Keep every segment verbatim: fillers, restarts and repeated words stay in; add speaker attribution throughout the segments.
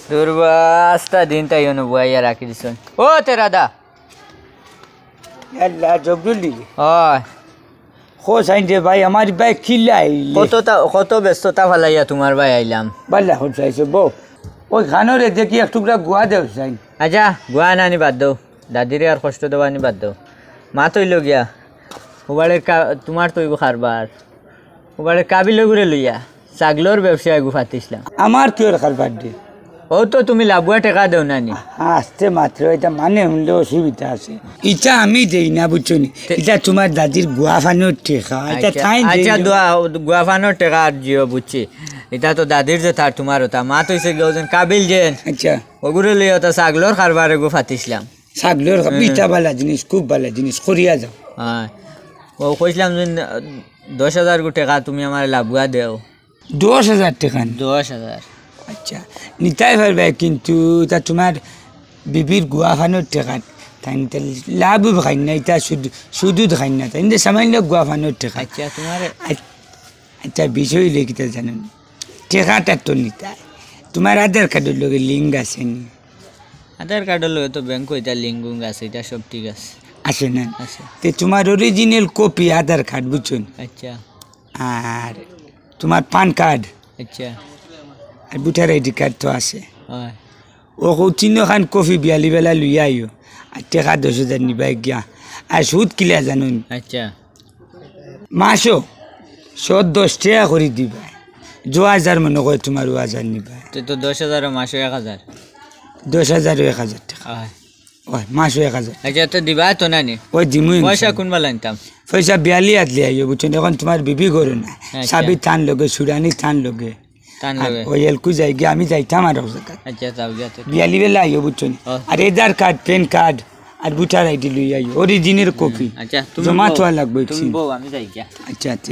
Speaker 1: দুর্বাস্তা দিনটা ইউনো বইয়া রাখি দিছুন ও তেরা দা
Speaker 2: আল্লাহ জবরুলি
Speaker 1: হয়
Speaker 2: খো সাইন যে ভাই আমার ভাই খিলাই
Speaker 1: কতটা কত ব্যস্ততা ফালাইয়া তোমার ভাই আইলাম
Speaker 2: বাল্লা হন চাইছে বউ ওই খানোরে দেখি এক টুকরা গুয়া দেও চাই
Speaker 1: আচ্ছা গুয়া নানি বাদ দাও দাদিরে আর কষ্ট দেওয়ানি বাদ দাও মা তৈল গিয়া ওবারের তোমার তৈব খারবার ওবারের কাবিল ঘুরে লইয়া ছাগলোর ব্যবসায় গু ফাতিছিলাম
Speaker 2: আমার কি ওর খারবার দে
Speaker 1: ও তো তুমি লাভুয়া টেকা দেও নানি
Speaker 2: আসতে মাত্র এটা মানে হলে অসুবিধা আছে এটা আমি দেই না বুঝছো নি এটা তোমার দাদির গুয়া ফানোর টেকা এটা খাই
Speaker 1: আচ্ছা দোয়া গুয়া ফানোর টেকা আর জিও বুঝছি এটা তো দাদির যে তার তোমার ওটা মা তো এসে গেছেন কাবিল যেন
Speaker 2: আচ্ছা
Speaker 1: ওগুলো লিয়ে ওটা ছাগলোর খারবারে গু ফাতিছিলাম
Speaker 2: ছাগলোর পিঠা বালা জিনিস খুব ভালো জিনিস করিয়া যাও
Speaker 1: হ্যাঁ ও কইছিলাম যে দশ হাজার গু টাকা তুমি আমার লাভুয়া দেও
Speaker 2: দশ হাজার টাকা
Speaker 1: দশ হাজার
Speaker 2: আচ্ছা নিতাই পারবে কিন্তু তা তোমার বিবির গুয়া ফানোর টাকা তাই লাভ খাই না এটা শুধু শুধু খাই না তাই সামান্য গুয়া ফানোর টাকা
Speaker 1: আচ্ছা তোমার
Speaker 2: আচ্ছা বিষয় লেখিতে জানেন টেকাটা তো নিতাই তোমার আধার কার্ডের লগে লিঙ্ক আছে নি
Speaker 1: আধার কার্ডের লগে তো ব্যাংক এটা লিঙ্ক আছে এটা সব ঠিক আছে
Speaker 2: আসে না
Speaker 1: আছে
Speaker 2: তে তোমার অরিজিনাল কপি আধার কার্ড বুঝছেন
Speaker 1: আচ্ছা
Speaker 2: আর তোমার পান কার্ড
Speaker 1: আচ্ছা
Speaker 2: আর ভোটার আইডি কার্ড তো আছে
Speaker 1: হয়
Speaker 2: ও তিনখান কফি বিয়ালি বেলা লইয়া আইও আর টেকা দশ হাজার নিবাই গিয়া আর সুদ কিলা জানুন
Speaker 1: আচ্ছা
Speaker 2: মাসও সদ দশ টাকা করে দিবা দু হাজার মনে করে তোমার ও হাজার নিবা
Speaker 1: তো তো দশ হাজার মাসে এক হাজার
Speaker 2: দশ হাজারও এক হাজার টাকা
Speaker 1: হয়
Speaker 2: ওই মাসও এক হাজার
Speaker 1: আচ্ছা তো দিবা তো নানি
Speaker 2: ওই দিমুই
Speaker 1: পয়সা কোনবা লাইনতাম
Speaker 2: পয়সা বিয়ালি আদলি আইও বুঝছেন এখন তোমার বিবি করো না সাবি থান লগে সুরানি থান লগে
Speaker 1: টান লগে
Speaker 2: ওই এলকু যাই গিয়ে আমি যাইতাম আর জায়গা
Speaker 1: আচ্ছা যাও যাতে
Speaker 2: বিয়ালি বেলা আইও বুঝছেন আর আধার কার্ড প্যান কার্ড আর ভোটার আইডি লই আইও অরিজিনাল কপি
Speaker 1: আচ্ছা তুমি
Speaker 2: জমা থোয়া লাগবে
Speaker 1: তুমি বউ আমি যাই গিয়া
Speaker 2: আচ্ছা আচ্ছা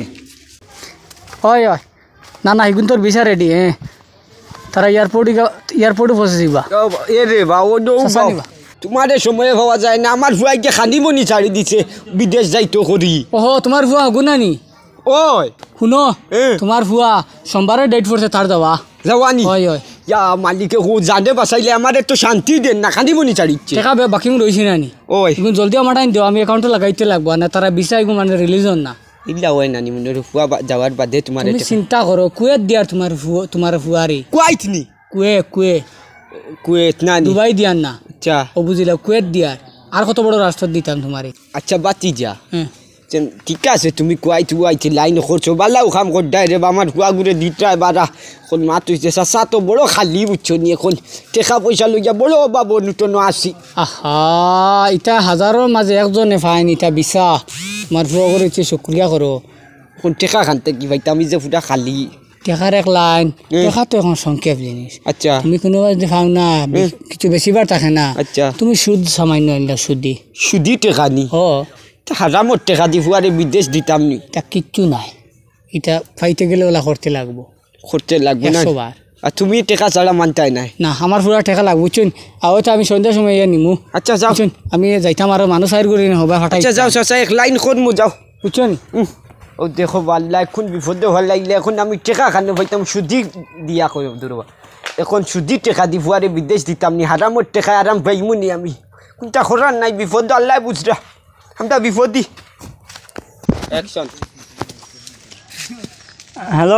Speaker 3: হয় হয় না না এগুন তোর ভিসা রেডি হ্যাঁ তারা এয়ারপোর্টে এয়ারপোর্টে পৌঁছে যাবা
Speaker 4: এ রে বা ও তোমার সময় হওয়া যায় না আমার ফুয়াইকে খানিবনি ছাড়ি দিছে বিদেশ যাইতো করি
Speaker 3: ওহো তোমার ফুয়া হগু নানি
Speaker 4: ওই
Speaker 3: শুনো
Speaker 4: এ।
Speaker 3: তোমার ফুয়া সোমবারে ডেট পড়ছে তার যাওয়া
Speaker 4: যাওয়ানি
Speaker 3: হয় হয়
Speaker 4: ইয়া মালিকে হো জানে বাসাইলে আমার একটু শান্তি দেন না খানিবনি ছাড়িচ্ছে
Speaker 3: টেকা বাকি রয়েছে নানি
Speaker 4: ওই
Speaker 3: এগুন জলদি আমার টাইম দিও আমি অ্যাকাউন্টে লাগাইতে লাগবো না তারা ভিসা এগুলো মানে রিলিজন না
Speaker 4: ইল্লা হয় নানি মনে ফুয়া যাওয়ার বাদে তোমার
Speaker 3: তুমি চিন্তা করো কুয়েত দিয়ার তোমার ফুয়া তোমার ফুয়ারি
Speaker 4: কুয়াইতনি
Speaker 3: কুয়ে কুয়ে
Speaker 4: কুয়েত নানি
Speaker 3: দুবাই দিয়ার না
Speaker 4: আচ্ছা
Speaker 3: ও বুঝিলা কুয়েত দিয়ার আর কত বড় রাষ্ট্র দিতাম তোমারে
Speaker 4: আচ্ছা বাতি যা
Speaker 3: হ্যাঁ
Speaker 4: ঠিক আছে তুমি কুয়াই তুয়াইতে লাইন করছো বালাও খাম কর ডাইরে আমার কুয়া ঘুরে দিটাই বারা এখন মা তুইছে চাচা তো বড় খালি বুঝছো নি এখন টেকা পয়সা লইয়া বড় বাবু নুটনো আসি
Speaker 3: আহা ইটা হাজারের মাঝে একজনে ফাইন ইটা বিশা আমার ফুয়া করেছে শুক্রিয়া করো
Speaker 4: এখন টেকা খানতে কি ভাই আমি যে ফুটা খালি
Speaker 3: টেকার এক লাইন টেকা তো এখন সংক্ষেপ জিনিস
Speaker 4: আচ্ছা
Speaker 3: তুমি কোনো যে খাও না কিছু বেশিবার থাকে না
Speaker 4: আচ্ছা
Speaker 3: তুমি সুদ সামান্য আনলা সুদি
Speaker 4: সুদি টেকা নি
Speaker 3: ও
Speaker 4: হারামত টেকা দি ফুয়ারে বিদেশ দিতাম নি
Speaker 3: তা কিচ্ছু নাই এটা পাইতে গেলে ওলা করতে লাগবো
Speaker 4: করতে লাগবে না
Speaker 3: একশো বার
Speaker 4: আর তুমি টেকা ছাড়া মানতাই নাই
Speaker 3: না আমার পুরা টেকা লাগবো বুঝছেন আও তো আমি সন্ধ্যার সময় ইয়ে নিমু
Speaker 4: আচ্ছা যাও
Speaker 3: বুঝছেন আমি যাইতাম আর মানুষ আইর করি না হবা হঠাৎ
Speaker 4: আচ্ছা যাও চাচা এক লাইন করমু যাও
Speaker 3: বুঝছেন
Speaker 4: উম, ও দেখো বাল্লা এখন বিপদে ভাল লাগলে এখন আমি টেকা খানে ভাইতাম সুদি দিয়া কই দূরবা এখন সুদি টেকা দি ফুয়ারে বিদেশ দিতাম নি হারামত টেকা আরাম পাইমু নি আমি কোনটা করার নাই বিপদ আল্লাহ বুঝরা আমরা বিপদি অ্যাকশন
Speaker 5: হ্যালো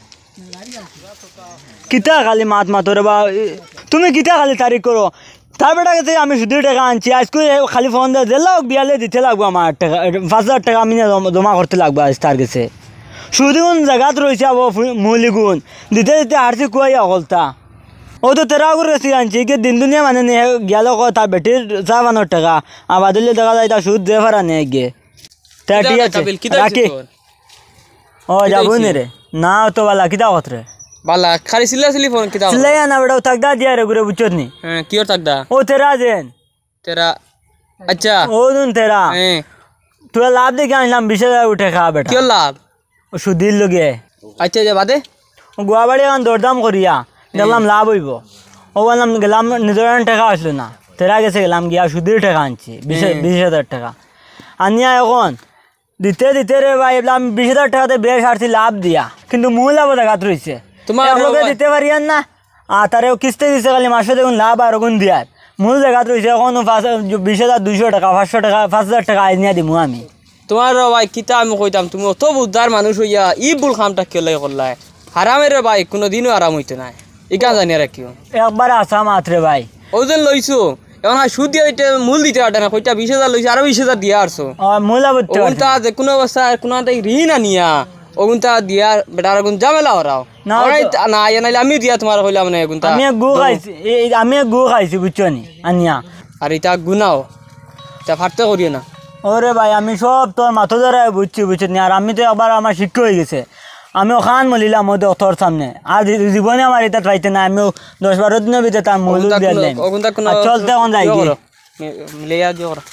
Speaker 5: কিতা খালি মাত মাতো রে বা তুমি কিতা খালি তারিখ করো তার বেটা কাছে আমি শুধু টাকা আনছি আজকে খালি ফোন দিয়ে দিল বিয়ালে দিতে লাগবো আমার টাকা পাঁচ হাজার টাকা আমি জমা করতে লাগবো আজ তার কাছে শুধু কোন জায়গাত রয়েছে আবো মৌলিগুণ দিতে দিতে হারছি কুয়াই অকলতা ও তো তেরা করে রেসি আনছি কি দিন দুনিয়া মানে নিয়ে গেল তার বেটির চা বানোর টাকা আর বাদলে দেখা যায় তার সুদ দিয়ে ফারা নিয়ে গিয়ে তা ঠিক আছে রাখি ও যাবো নি রে না তো বালা কিতা কত রে
Speaker 6: বালা খালি সিলা সিলি ফোন কিতা
Speaker 5: সিলাই না বেটা থাকদা দিয়া রে ঘুরে বুঝছত নি
Speaker 6: হ্যাঁ কিয়র থাকদা
Speaker 5: ও তেরা যেন
Speaker 6: তেরা আচ্ছা
Speaker 5: ও দুন তেরা
Speaker 6: হ্যাঁ
Speaker 5: তুই লাভ দেখে আনলাম বিশ হাজার উঠে খা বেটা
Speaker 6: কিয়র লাভ
Speaker 5: ও সুদির লগে
Speaker 6: আচ্ছা যা বাদে
Speaker 5: ও গুয়াবাড়ি এখন দরদাম করিয়া দেখলাম লাভ হইব ও বললাম গেলাম নিজের টাকা আসলো না তেরা গেছে গেলাম গিয়া সুদির টাকা আনছি বিশ বিশ হাজার টাকা আনিয়া এখন দিতে দিতে রে ভাই বললাম বিশ হাজার টাকাতে বেশ আসছি লাভ দিয়া কিন্তু মূল লাভ দেখাত রয়েছে
Speaker 6: তোমার
Speaker 5: লোকে দিতে পারিয়ান না আর তারে কিস্তি দিছে খালি মাসে দেখুন লাভ আর গুণ দিয়ার মূল জায়গাত রয়েছে এখন বিশ হাজার দুইশো টাকা পাঁচশো টাকা পাঁচ হাজার টাকা আইন নিয়ে দিমু আমি
Speaker 6: তোমার রে ভাই কিতা আমি কইতাম তুমি অত বুদ্ধার মানুষ হইয়া ই ভুল কামটা কেলে করলাই হারামের রে ভাই কোনো দিনও আরাম হইতে নাই ইকা জানি আর কি
Speaker 5: একবারে আসা মাত্রে ভাই
Speaker 6: ও যেন লইছো এখন আর সুদ দিয়ে এটা মূল দিতে পারতে না কইটা বিশ হাজার লইছে আরো বিশ হাজার দিয়া আসছো
Speaker 5: মূল আবত্তি
Speaker 6: ওগুনটা যে কোনো অবস্থা কোনো ঋণ আনিয়া ওগুনটা দিয়া বেটার গুণ ঝামেলা ওরাও
Speaker 5: না,
Speaker 6: না ইয়া নাইলে আমি দিয়া তোমার কইলাম না এগুনটা
Speaker 5: আমি গু খাইছি এই আমি গু খাইছি বুঝছো নি আনিয়া
Speaker 6: আর এটা গুনাও তা ফাটতে করিও না
Speaker 5: ওরে ভাই আমি সব তোর মাথা ধরে বুঝছি বুঝছি নি আর আমি তো একবার আমার শিক্ষা হয়ে গেছে আমি ওখান মলিলাম ওদের তোর সামনে আর জীবনে আমার এটা পাইতে না আমিও দশ বারো দিনের ভিতরে তার মূল দিয়ে চলতে এখন যাই
Speaker 6: মিলিয়া দিও করা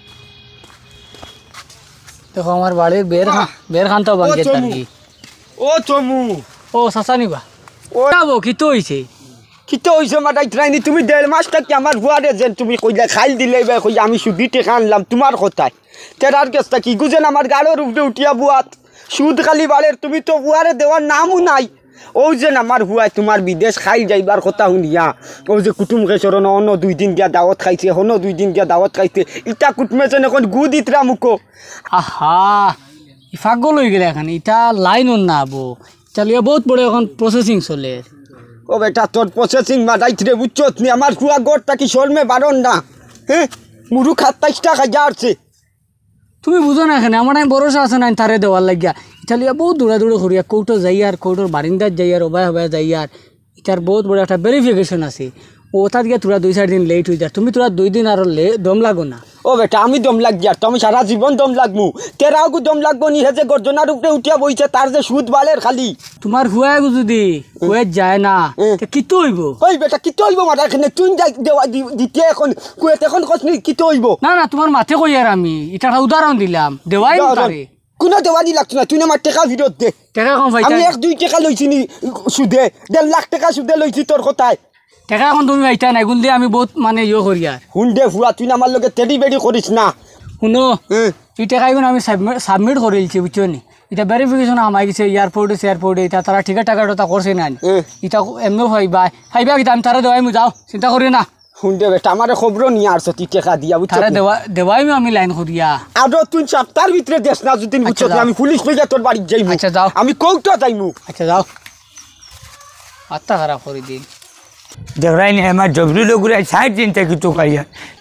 Speaker 3: দেখো আমার বাড়ির বের খান বের খান তো বাঙ্গে তার কি
Speaker 4: ও চমু
Speaker 3: ও চাচা নিবা
Speaker 4: ও
Speaker 3: যাবো কি তো হইছে
Speaker 4: কিতো হইছে মাটাই ট্রাইনি তুমি দেড় মাস থাকি আমার বুয়ারে যেন তুমি কইলা খাইল দিলে বা কই আমি সুদি টেকা আনলাম তোমার কথায় তেরার কেসটা কি গুজেন আমার গাড়োর উপরে উঠিয়া বুয়াত সুদ খালি বাড়ের তুমি তো বুয়ারে দেওয়ার নামও নাই ও যে আমার হুয়ায় তোমার বিদেশ খাই যাইবার কথা শুনিয়া ও যে কুটুম কেশরণ অন্য দুই দিন দিয়া দাওয়াত খাইছে হন দুই দিন দিয়া দাওয়াত খাইছে ইটা কুটুমে যেন এখন গু দিতরা মুখো
Speaker 3: আহা ইফাগল হয়ে গেলে এখানে এটা লাইন না আবো চালিয়ে বহুত বড় এখন প্রসেসিং চলে
Speaker 4: ও বেটা তোর প্রসেসিং মারাইত রে বুঝছত নি আমার হুয়া গড়টা কি শর্মে বারণ না হ্যাঁ মুরু খাত্তাইশ টাকা যাচ্ছে
Speaker 3: তুমি বুঝো না এখানে আমার আমি ভরসা আছে না তারে দেওয়ার লাগিয়া ইটালিয়া বহুত দৌড়া দৌড়ে করিয়া কৌটো যাই আর কৌটোর বারিন্দার যাই আর অবায় অবায় যাই আর এটার বহুত বড় একটা ভেরিফিকেশন আছে ও তার গিয়ে তোরা দুই চার দিন লেট হয়ে যায় তুমি তোরা দুই দিন আরো লে দম লাগো না
Speaker 4: ও বেটা আমি দম লাগি আর তুমি সারা জীবন দম লাগমু তেরাও গু দম লাগবো নি হে যে গর্জনার উপরে উঠিয়া বইছে তার যে সুদ বালের খালি
Speaker 3: তোমার হুয়ায় যদি হুয়ে যায় না তে কি তো হইব
Speaker 4: ওই বেটা কি হইব মারা এখানে তুই যাই দেওয়া দি- দিতে এখন কুয়েত এখন কসনি কি হইব
Speaker 3: না না তোমার মাথে কই আর আমি এটা একটা উদাহরণ দিলাম দেওয়াই না তারে
Speaker 4: কোনো দেওয়ানি লাগতো না তুই আমার টাকা ফিরত দে
Speaker 3: টাকা কম
Speaker 4: আমি
Speaker 3: পাইতা
Speaker 4: এক দুই টাকা লইছি নি সুদে দেড় লাখ টাকা সুদে লইছি তোর কথায়
Speaker 3: টাকা এখন তুমি পাইতা না এগুন দিয়ে আমি বহুত মানে ইয়ে করি আর
Speaker 4: হুন দে ফুয়া তুই আমার লগে তেড়ি বেড়ি করিস না
Speaker 3: শুনো
Speaker 4: হুম।
Speaker 3: এই টাকা এগুলো আমি সাবমিট করে দিচ্ছি বুঝছো নি এটা ভেরিফিকেশন আমার গেছে এয়ারপোর্টে এয়ারপোর্টে এটা তারা টিকিট টাকাটা করছে না
Speaker 4: হুম।
Speaker 3: এটা এমনিও ভাইবা ভাইবা কিন্তু আমি তারা দেওয়াই মু যাও চিন্তা করি না
Speaker 4: হুন দে বেটা আমার খবর নিয়ে আসছ তুই টাকা দিয়া বুঝছ
Speaker 3: তারা দেওয়া দেওয়াই আমি লাইন করিয়া
Speaker 4: আরো তুই সপ্তাহের ভিতরে দেশ না যদি বুঝছ
Speaker 3: আচ্ছা, যাও।
Speaker 4: আমি পুলিশ লইয়া তোর বাড়ি যাইমু
Speaker 3: আচ্ছা, যাও।
Speaker 4: আমি কৌটা যাইমু
Speaker 3: আচ্ছা যাও আত্মা খারাপ করে দিন
Speaker 2: দেখরাই নি আমার জবরি লোকরা ষাট দিন থেকে তো খাইয়া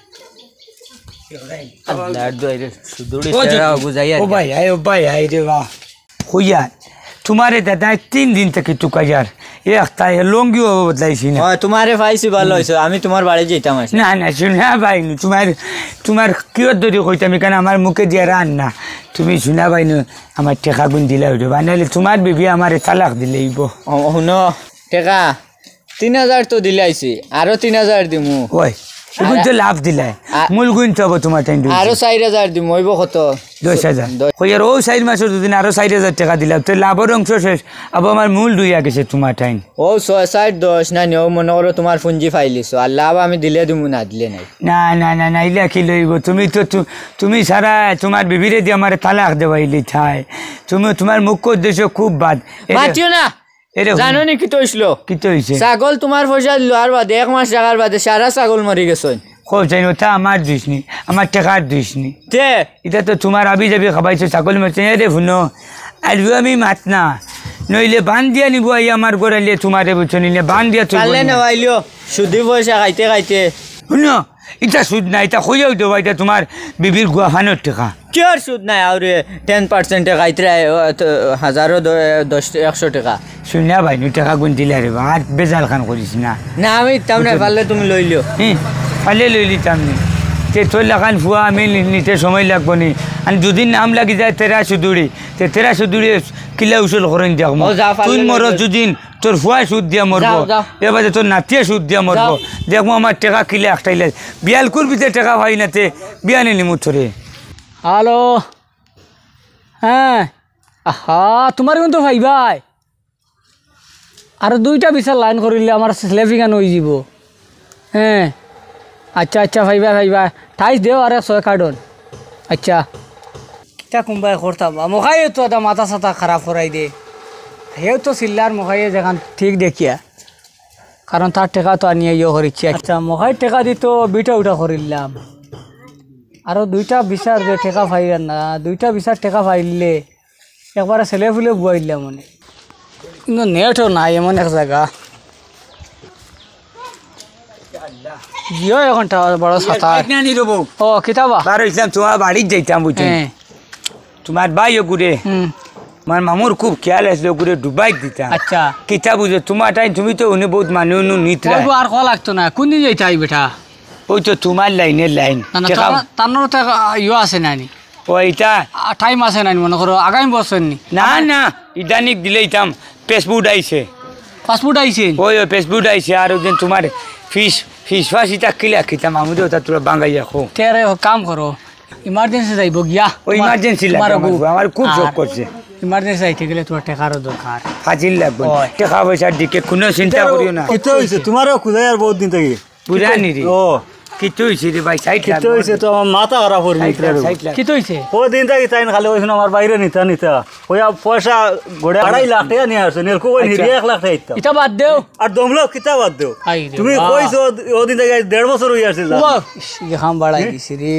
Speaker 2: ও ভাই আয় ও ভাই আয় রে বাহ হইয়া তোমারে দাদা তিন দিন থেকে তো কাজার একটা লঙ্গিও বদলাইছি না
Speaker 1: তোমারে পাইছি ভালো হয়েছে আমি তোমার বাড়ি যেতাম আছি
Speaker 2: না না শুনা পাইনি তোমার তোমার কিয় দরি কইতাম কেন আমার মুখে দিয়ে রান না তুমি শুনা পাইনি আমার টেকা গুণ দিলে হইতো বা নাহলে তোমার বিবি আমার তালাক দিলেইব
Speaker 1: শুন টেকা তিন হাজার তো দিলাইছি আরো তিন হাজার দিমু
Speaker 2: ওই এগুন তো লাভ দিলাই মূল গুণ তো হবো তোমার টাইম
Speaker 1: আরো চার হাজার দিমু হইব কত
Speaker 2: দশ হাজার কইয়ার ও চার মাসের দুদিন আরো চার হাজার টাকা দিলাম তো লাভের অংশ শেষ আবার আমার মূল দুইয়া গেছে তোমার টাইম
Speaker 1: ও ছয় ষাট দশ নাই ও মনে করো তোমার পুঞ্জি ফাইলিছো আর লাভ আমি দিলে দিমু না দিলে নাই
Speaker 2: না না না না ইলা কি লইব তুমি তো তু- তুমি সারা তোমার বিবিরে দিয়ে আমার তালাক দেওয়াইলি ঠাই তুমি তোমার মুখ্য উদ্দেশ্য খুব বাদ এটা-
Speaker 1: মাতিও না
Speaker 2: এটা
Speaker 1: জানো নি কি তো হইছিল
Speaker 2: কি তো হয়েছে
Speaker 1: ছাগল তোমার পয়সা দিল আর বাদে এক মাস টাকার বাদে সারা ছাগল মরি গেছে
Speaker 2: খুব চাই ওটা আমার দুইস নি আমার টাকার দুইস নি
Speaker 1: তে
Speaker 2: এটা তো তোমার আবি যাবি খাবাইছো ছাগল মারছে রে শুনো আসবো আমি মাত না নইলে বান দিয়া নিব আই আমার গোড়াইলে তোমারে বুঝছো নিলে বান দিয়া তুই
Speaker 1: কালে নেওয়াইলিও সুদি পয়সা খাইতে খাইতে
Speaker 2: শুনো এটা সুদ না এটা খুঁজেও দেবো এটা তোমার বিবির গুয়াফানোর টাকা
Speaker 1: কি আর সুদ নাই আরে টেন পার্সেন্ট খাইতে হাজারো দ- দশ একশো টাকা
Speaker 2: শুনিয়া ভাই নু টাকা গুণ দিলে রে আর বেজাল খান করিস না
Speaker 1: না আমি তাম না পারলে তুমি লইলিও
Speaker 2: হ্যাঁ পালে লই লিতাম নি তে তোর লাগান ফুয়া আমি নি- নিতে সময় লাগবো নি আর দুদিন নাম লাগি যায় তেরা সুদুড়ি তে তেরা সুদুড়ি কিলা উসুল করেন দেখবো
Speaker 1: ও, যা পারলে
Speaker 2: তুই
Speaker 1: লই
Speaker 2: মর
Speaker 1: লই।
Speaker 2: দুদিন তোর ফুয়া সুদ দিয়া মরবো
Speaker 1: যাও, যাও।
Speaker 2: এবার তোর নাতিয়ে সুদ দিয়া মরবো
Speaker 1: যাও।
Speaker 2: দেখবো আমার টাকা কিলে একটাইলে বিয়ালকুর ভিতরে টাকা ভাই না তে বিয়া নিলি মুথরে
Speaker 3: হ্যালো হ্যাঁ আহা তোমার কিন্তু ভাই ভাই আর দুইটা বিচার লাইন করিলে আমার স্লেফিগান হয়ে যাব হ্যাঁ আচ্ছা আচ্ছা ভাই ভাই ভাই ভাই ঠাইস দেও আরে ছয় কার্টন আচ্ছা কিতা কোনবাই করতাম মোখাই তো এটা মাথা সাথা খারাপ করাই দে হেও তো চিল্লার মোখাইয়ে যেখান ঠিক দেখিয়া কারণ তার টেকা তো আনিয়ে ইয়ে করিচ্ছি। আচ্ছা মহাই টেকা দিত বিটা উঠা করিলাম, আরও দুইটা বিচার যে টেকা পাইলেন না, দুইটা বিচার টেকা পাইলে একবারে ছেলে ফুলে বুয়াইলাম মনে, কিন্তু নেটও নাই এমন এক জায়গা জিও এখন বড় ছাতা। ও কিতাবা
Speaker 2: বার হইছিলাম তোমার বাড়ির যাইতাম বুঝছেন,
Speaker 3: হ্যাঁ
Speaker 2: তোমার ভাই ঘুরে
Speaker 3: হুম
Speaker 2: আমার মামুর খুব খেয়াল আসলো ঘুরে ডুবাই দিতাম।
Speaker 3: আচ্ছা
Speaker 2: কিতা বুঝো তোমার টাইম তুমি তো উনি বহুত মানুষ নিতরা,
Speaker 3: বলবো আর কল লাগতো না, কোন দিন যাইতে আই বেটা?
Speaker 2: ওই তো তোমার লাইনের লাইন
Speaker 3: তার তো ইয়ে আছে নানি,
Speaker 2: ওইটা
Speaker 3: টাইম আছে নানি, মনে করো আগামী বছর নি।
Speaker 2: না না ইদানিক দিলেইতাম ফেসবুক আইছে,
Speaker 3: পাসপোর্ট আইছে
Speaker 2: ওই ওই ফেসবুক আইছে আর ওদিন তোমার ফিস ফিস ফাঁসিটা কিলা খিতাম আমি তো ওটা তোরা বাঙ্গাই রাখো।
Speaker 3: তেরে কাম করো, ইমার্জেন্সি যাইব গিয়া,
Speaker 2: ওই ইমার্জেন্সি লাগে আমার খুব শখ করছে,
Speaker 3: ইমার্জেন্সি যাইতে গেলে তোমার টাকারও দরকার,
Speaker 2: হাজির লাগবে টাকা পয়সার দিকে কোনো চিন্তা করিও না।
Speaker 5: কিতো হইছে তোমারও খুদাই আর বহুত দিন থেকে
Speaker 2: বুঝানি রে
Speaker 5: ও
Speaker 2: কিতো হইছে রে ভাই সাইড
Speaker 5: কিতো হইছে তো আমার মাথা খারাপ হয়ে মিত্র
Speaker 3: কি তো হইছে?
Speaker 5: ও দিন থেকে তাই খালি হইছে আমার বাইরে নিতা নিতা ওই পয়সা গড়ে আড়াই লাখ টাকা নিয়ে আসছে নেরকো ওই নিরি এক লাখ টাকা দিতাম
Speaker 3: এটা বাদ দেও,
Speaker 5: আর দমলো কিতা বাদ দেও
Speaker 3: আই রে
Speaker 5: তুমি
Speaker 3: বাহ।
Speaker 5: কইছো ও দিন থেকে দেড় বছর হয়ে আসছে যা।
Speaker 3: বাহ, ইস, ইয়ে খাম বাড়াই দিছি রে।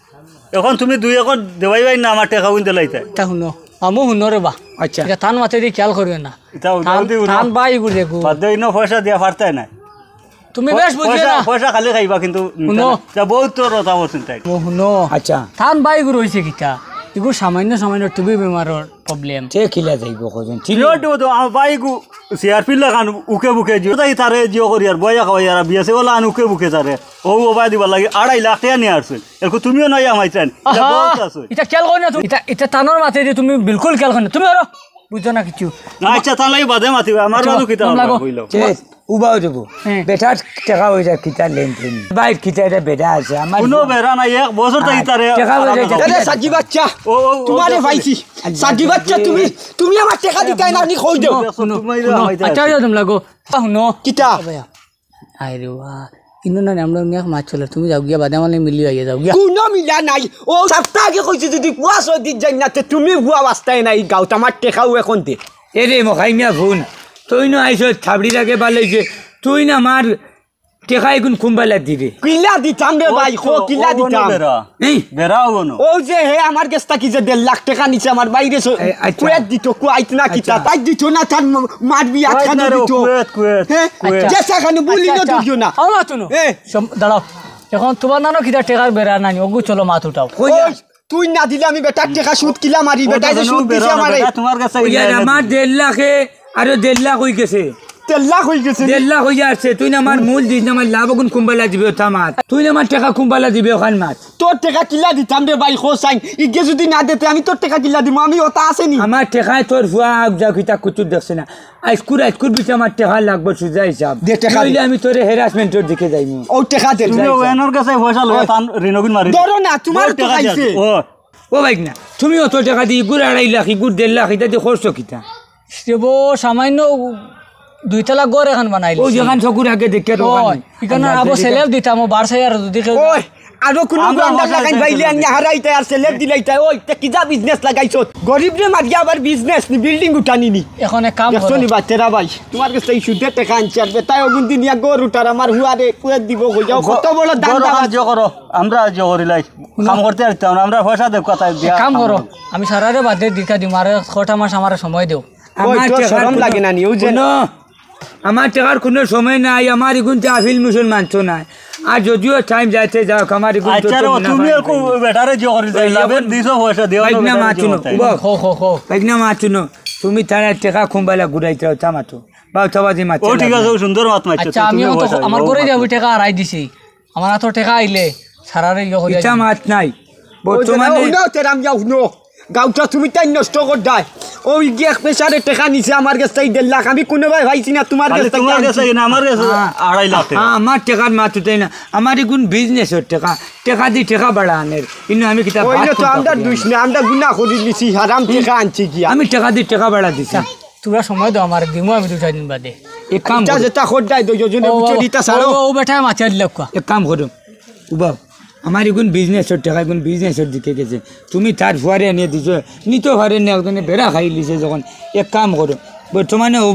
Speaker 5: এখন তুমি দুই এখন দেবাই ভাই না আমার টাকা কিনতে লাইতে
Speaker 3: এটা শুনো আমু শুনো রে বা,
Speaker 2: আচ্ছা
Speaker 3: এটা টান মাথে দিয়ে খেয়াল করিও না,
Speaker 5: এটা
Speaker 3: টান টান বাই গুড় দেখো,
Speaker 5: বাদ দেই না পয়সা দিয়া পারতাই না,
Speaker 3: তুমি বেশ বুঝিয়ে
Speaker 5: পয়সা
Speaker 3: না
Speaker 5: পয়সা খালি খাইবা কিন্তু
Speaker 3: শুনো।
Speaker 5: যা বহুত তোর কথা বলছেন তাই
Speaker 3: ও শুনো
Speaker 2: আচ্ছা
Speaker 3: টান বাই গুড় হয়েছে কিটা, এগুলো সামান্য সামান্য টিবি বেমারের প্রবলেম।
Speaker 2: সে খিলা যাইব কজন
Speaker 5: চিনিও দিব তো আমার বাইকু সিআর পিল্লা কান উকে বুকে জিও তাই তারে জিও করি আর বয়া খাওয়াই আর বিয়াছে বলা আন উকে বুকে তারে ও ওবাই দিবার লাগে আড়াই লাখ টাকা নিয়ে আসছেন এরকম তুমিও নাই আমাইছেন এটা বহুত আছে
Speaker 3: এটা খেয়াল করি না তুমি, এটা এটা টানোর মাথে দিয়ে তুমি বিলকুল খেয়াল করি না, তুমি আরো বুঝছো না কিছু।
Speaker 5: না আচ্ছা তাহলে বাদে মাতিবা আমার বাদু কিতা
Speaker 3: তুমি লাগো।
Speaker 5: হইলো
Speaker 2: সে উবাও দেব
Speaker 3: হ্যাঁ।
Speaker 2: বেটার টাকা হইছে কিতা লেন দেন বাইর কিতা এটা বেটা আছে আমার
Speaker 5: কোনো বেড়া নাই এক বছর তাই তারে
Speaker 2: টাকা হইছে
Speaker 4: আরে সাজি বাচ্চা
Speaker 5: ও ও
Speaker 4: তোমারে ভাইছি সাজি বাচ্চা তুমি তুমি আমার টাকা দিতাই না নি কই দেও
Speaker 3: শুনো,
Speaker 5: তুমি
Speaker 3: শুনো, আচ্ছা আচ্ছা, তুমি লাগো শুনো
Speaker 4: কিতা
Speaker 3: আই রে বাহ, কিন্তু না আমরা নিয়ে মাছ চলে, তুমি যাও গিয়া বাদে মানে মিলি আইয়া যাও গিয়া।
Speaker 4: কোনো মিলা নাই ও সপ্তাহ আগে কইছে যদি কুয়া সদি যাই না তে তুমি গুয়া বাস্তাই নাই গাঁত আমার টেকাও এখন দে
Speaker 2: এ রে মখাইমিয়া ফোন তুই না আইস থাবড়ি রাখে পালাইছে তুই না আমার টেকা এখন কুম্বালা দিবে
Speaker 4: কিলা দিতাম রে ভাই খো কিলা দিতাম
Speaker 5: বেড়া
Speaker 2: এই
Speaker 5: বেড়াও কোনো
Speaker 4: ও যে হে আমার কাছ থেকে যে দেড় লাখ টাকা নিচে আমার বাইরে
Speaker 2: এই, আচ্ছা।
Speaker 4: কুয়েত দিত কুয়াইত না কিতা
Speaker 2: আচ্ছা।
Speaker 4: তাই দিত না তার মারবি আটখানে দিত
Speaker 5: কুয়েত কুয়েত
Speaker 4: হ্যাঁ
Speaker 5: কুয়েত।
Speaker 4: যে সেখানে বলিল দিও না
Speaker 3: আমার তুনো
Speaker 4: এ
Speaker 3: দাঁড়াও, এখন তোমার নানো খিদা টেকার বেড়া নানি, ওগু চলো মাছ উঠাও।
Speaker 2: কই
Speaker 4: ওই, তুই না দিলে আমি বেটার টাকা সুদ কিলা মারি বেটা যে সুদ দিছে আমার
Speaker 5: তোমার কাছে
Speaker 2: ইয়ার আমার দেড় লাখে আরো দেড় লাখ হয়ে গেছে
Speaker 4: দেড় লাখ হয়ে গেছে
Speaker 2: দেড় লাখ হয়ে যাচ্ছে তুই না আমার মূল দিস না আমার লাভ এখন কুম্বালা দিবে ওটা মাছ তুই না আমার টাকা কুম্বালা দিবে ওখান মাছ
Speaker 4: তোর টাকা কিলা দিতাম রে ভাই খো সাইন ইগে যদি না দিতে আমি তোর টাকা কিলা দিব আমি ওটা আসেনি
Speaker 2: আমার টেকায় তোর ফুয়া যা কিতা কুতুর দেখছে না আইসকুর আইসকুর বিচে আমার টেকা লাগবে সুজা হিসাব
Speaker 4: দে টাকা দে।
Speaker 2: নইলে আমি তোর হ্যারাসমেন্টের দিকে যাইমু
Speaker 4: ও টাকা দে
Speaker 5: তুমি ওয়ানোর কাছে পয়সা লয় তান ঋণগুন মারি
Speaker 4: ধরো না তোমার তো খাইছে
Speaker 5: ও
Speaker 2: ও ভাই না তুমি অত টাকা দিয়ে গুড় আড়াই লাখ গুড় দেড় লাখ এটা দিয়ে খরচ কিতা
Speaker 3: সেবো সামান্য দুইতলা গড় এখন বানাইলি,
Speaker 2: ও যেখান চকুর আগে দেখে
Speaker 3: এখানে আবো সেলেব দিতাম ও বারসাই আর যদি কেউ
Speaker 4: ওই আরো কোন গন্ডা লাগাই ভাইলে আনি হারাইতে আর সেলেব দিলাইতে ওই তে কিজা বিজনেস লাগাইছো গরিব রে মারিয়া আবার বিজনেস নি বিল্ডিং উঠানি নি
Speaker 3: এখন এক কাম
Speaker 4: দেখছো
Speaker 3: করো,
Speaker 4: নি বাচ্চারা ভাই তোমার কাছে এই সুদে টাকা আনছে আর বেটাই ওগুন দিন ইয়া গরু উঠার আমার হুয়ারে কুয়েত দিব হইয়াও কত বড় দাম
Speaker 5: গরো
Speaker 4: দাম
Speaker 5: কাজ করো আমরা আজ করি লাই কাম করতে আসতাম না, আমরা পয়সা দেব কথা দিয়া
Speaker 3: এক কাম করো, আমি সারারে বাদে দিকা দিম আর ছটা মাস আমার সময় দেও।
Speaker 4: ওই তোর শরম লাগে না নি ও যে
Speaker 2: আমার টাকার কোনো সময় নাই আমার এগুন আফিল মুসলমান তো নাই আর যদিও টাইম যাইতে যাও আমার এগুন
Speaker 5: আচ্ছা রে তুমি আর কো বেটারে জিও করি যাই লাভের দিছো পয়সা দেও
Speaker 2: বাইকনা মাতুনো
Speaker 3: খো খো খো
Speaker 2: বাইকনা মাতুনো তুমি তার টাকা কুম্বালা ঘুরাইতে হও তামাতো বা চাবাজি মাছ
Speaker 5: ও ঠিক আছে ও সুন্দর মাত মারছো
Speaker 3: আচ্ছা আমি তো আমার করে যাবো টাকা আড়াই দিছি, আমার হাতে টাকা আইলে সারারে ইয়ে করিয়া
Speaker 2: এটা মাছ নাই
Speaker 4: বর্তমানে
Speaker 2: বর্তমানে
Speaker 4: উনো তেরাম যাও উনো গাউটা তুমি তাই নষ্ট কর দাই ওই গিয়ে পেশারে টাকা নিছে আমার কাছে এই দেড় লাখ আমি কোনো ভাই ভাইছি না তোমার কাছে
Speaker 5: তোমার কাছে না আমার কাছে আড়াই লাখ টাকা।
Speaker 2: হ্যাঁ আমার টাকার মাছ উঠাই না আমার এগুন বিজনেসের টাকা টাকা দি টাকা বাড়ানের কিন্তু আমি কিতা
Speaker 4: ওই তো আমরা দুইশ না আমরা গুনাহ করে দিছি হারাম টাকা আনছি গিয়া
Speaker 2: আমি টাকা দি টাকা বাড়া দিছি
Speaker 3: তোরা সময় দাও আমার দিমো আমি দুটা দিন বাদে।
Speaker 2: এক কাম
Speaker 4: এটা
Speaker 2: করো,
Speaker 4: যেটা খোদাই দই জনে
Speaker 3: ও
Speaker 4: উঠে দিতা সারো
Speaker 3: ও বেটা মাছ দিল কা
Speaker 2: এক কাম করো উবাও আমার এগুন বিজনেসের টাকা এগুন বিজনেসের দিকে গেছে তুমি তার ফুয়ারে নিয়ে দিছো নিতে পারে না একজনে বেড়া খাই লিছে যখন এক কাম করো বর্তমানে ওবা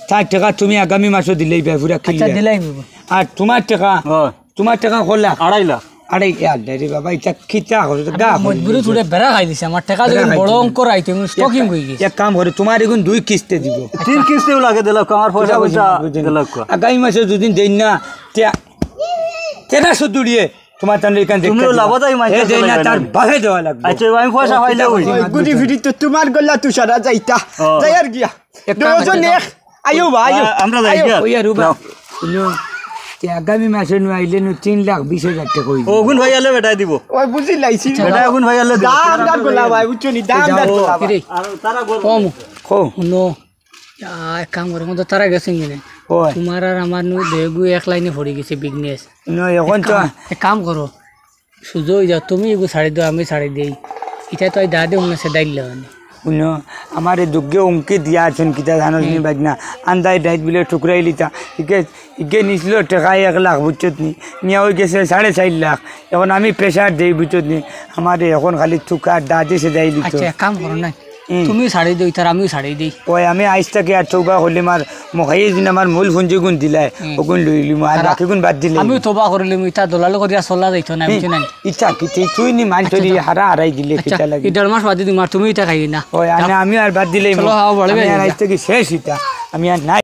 Speaker 2: তার টাকা তুমি আগামী মাসে দিলেই পুরা
Speaker 3: আচ্ছা
Speaker 2: ক্লিয়ার
Speaker 3: দিলাই
Speaker 2: আর তোমার টাকা তোমার টাকা করলা
Speaker 5: আড়াই লাখ
Speaker 2: আরে আল্লাহ রে বাবা এটা খিতা করো গা
Speaker 3: মজবুরি থোড়ে বেড়া খাই দিছে আমার টাকা যখন বড় অঙ্ক রাইতে স্টকিং হয়ে গেছে
Speaker 2: এক কাম করে তোমার এখন দুই কিস্তি দিব
Speaker 5: তিন কিস্তিও লাগে দিল আমার পয়সা পয়সা দিল
Speaker 2: আগামী মাসে দুদিন দেই না কেনা সুদুড়িয়ে তোমার তাহলে এখান থেকে
Speaker 5: তুমিও লাভদায়ী মাইকে
Speaker 2: দেই না তার বাহে দেওয়া লাগবে
Speaker 5: আচ্ছা আমি পয়সা পাইলে ওই
Speaker 4: গুদি ফিরি তো তোমার গলা তুষারা যাইতা
Speaker 5: ও।
Speaker 4: যাই আর গিয়া
Speaker 2: এক কাম
Speaker 4: দুজন
Speaker 2: আছে,
Speaker 4: এক আয়ো ভাই আয়ো
Speaker 5: আমরা যাই
Speaker 4: আয়ো।
Speaker 5: গিয়া।
Speaker 2: ওই আর রুবা শুনো তে আগামী মাসে নু আইলে নু তিন লাখ বিশ হাজার টাকা হইবে
Speaker 5: ওগুন ভাই আলে বেটাই দিব
Speaker 4: ওই বুঝি লাইছি
Speaker 5: বেটা ওগুন ভাই আলে দিব
Speaker 4: দাম দাম গোলা ভাই বুঝছো নি দাম দাম গোলা ভাই।
Speaker 3: কিরে
Speaker 5: আর তারা গো
Speaker 3: কম
Speaker 2: কো
Speaker 3: শুনো এক কাম করে মতো তারা গেছে কিনে
Speaker 2: ওই
Speaker 3: তোমার আর আমার নু দেগু এক লাইনে পড়ে গেছে বিজনেস
Speaker 2: ন এখন তো
Speaker 3: এক কাম করো সুযোগ যাও তুমি এগু ছাড়ি দাও আমি ছাড়ি দেই এটা তো দাদে মনে সে দাইল মানে
Speaker 2: শুনো আমার এই দুগ্গে উমকি দিয়া আছেন কিতা ধানো নি বাজনা আন্দাই ডাইট বিলে টুকরাই লিতা ইকে ইকে নিছিল টাকা এক লাখ বুঝছত নি নিয়া হয়ে গেছে সাড়ে চার লাখ এখন আমি প্রেশার দেই বুঝছত নি আমার এখন খালি চুকার দাদি সে দেয় দিত
Speaker 3: আচ্ছা এক কাম করো না
Speaker 2: হুম।
Speaker 3: তুমি ছাড়ি দিও তার আমিও ছাড়ি দিই
Speaker 2: ওই আমি আইস থেকে আর চৌকা হলে মার মখাই দিন আমার মূল ফঞ্জি গুণ দিলাই ওগুন লইলি আর বাকি গুণ বাদ দিলে
Speaker 3: আমিও তোবা করিলাম ইটা দলালো করিয়া চলা যাইতো না বুঝছো না
Speaker 2: ইচ্ছা কি তুই নি মান চলি হারা হারাই দিলে
Speaker 3: আচ্ছা
Speaker 2: কিতা লাগে
Speaker 3: এই দেড় মাস বাদে দিম আর তুমি ইটা খাই না
Speaker 2: ওই আমি আমি আর বাদ দিলে
Speaker 3: চলো, হাওয়া বাড়বে
Speaker 2: আমি আর
Speaker 3: না।
Speaker 2: আইস থেকে শেষ ইটা আমি আর নাই